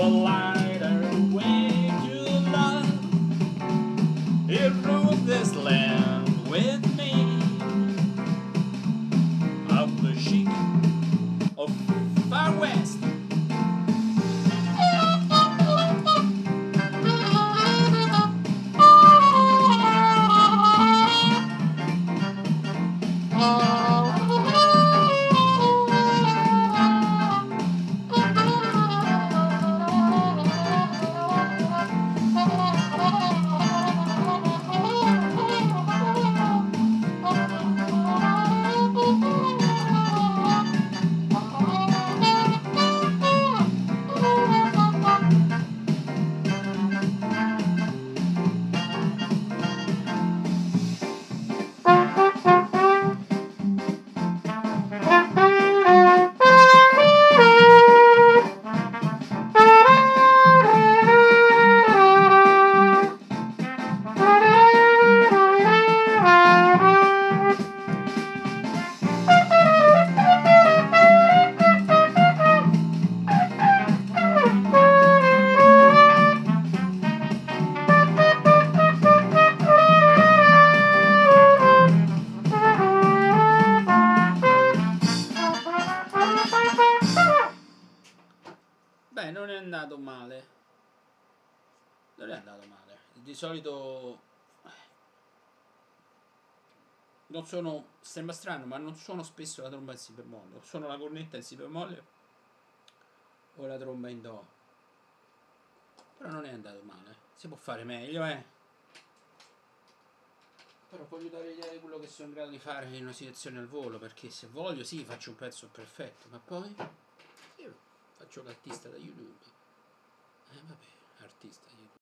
a lighter way to love. It ruled this land with me. I'm the Sheik of Far West. Beh, non è andato male. Non è andato male. Di solito non sono, sembra strano, ma non suono spesso la tromba in si bemolle. Suono la cornetta in si bemolle o la tromba in do. Però non è andato male. Si può fare meglio, Però voglio dare l'idea di quello che sono in grado di fare in una situazione al volo, perché se voglio sì faccio un pezzo perfetto, ma poi io faccio l'artista da YouTube. Vabbè, artista YouTube.